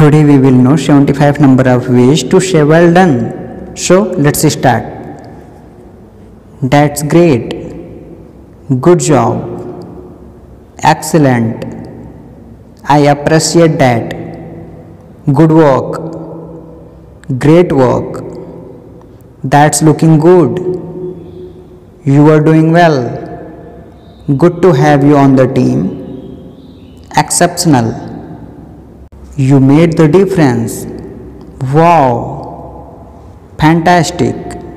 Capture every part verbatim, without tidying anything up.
Today we will know seventy-five number of ways to say well done. So let's start. That's great. Good job. Excellent. I appreciate that. Good work. Great work. That's looking good. You are doing well. Good to have you on the team. Exceptional. You made the difference. Wow. Fantastic.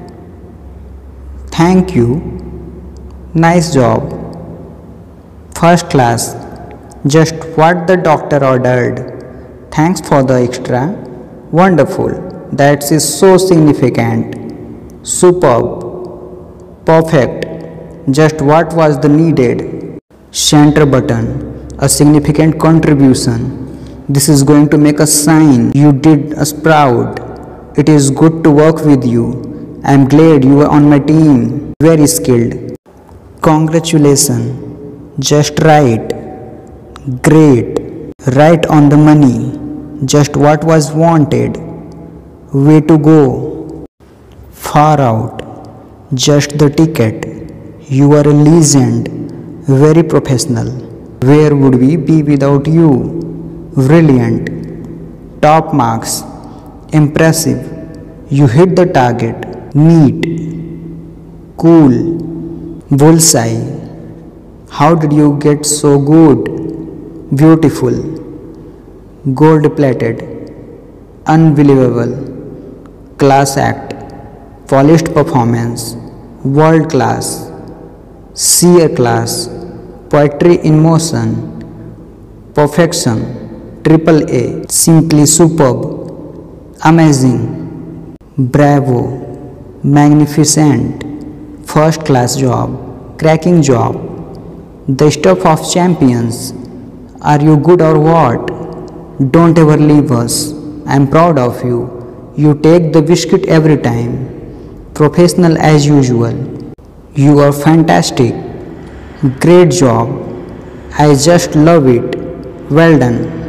Thank you. Nice job. First class. Just what the doctor ordered. Thanks for the extra. Wonderful. That is so significant. Superb. Perfect. Just what was the needed. Center button. A significant contribution. This is going to make a sign. You did us proud. It is good to work with you. I am glad you are on my team. Very skilled. Congratulations. Just right. Great. Right on the money. Just what was wanted. Way to go. Far out. Just the ticket. You are a legend. Very professional. Where would we be without you? Brilliant. Top marks. Impressive. You hit the target. Neat. Cool. Bullseye. How did you get so good? Beautiful. Gold plated. Unbelievable. Class act. Polished performance. World class. Sheer class. Poetry in motion. Perfection. Triple A. Simply superb. Amazing. Bravo. Magnificent. First class job. Cracking job. The stuff of champions. Are you good or what? Don't ever leave us. I am proud of you. You take the biscuit every time. Professional as usual. You are fantastic. Great job. I just love it. Well done.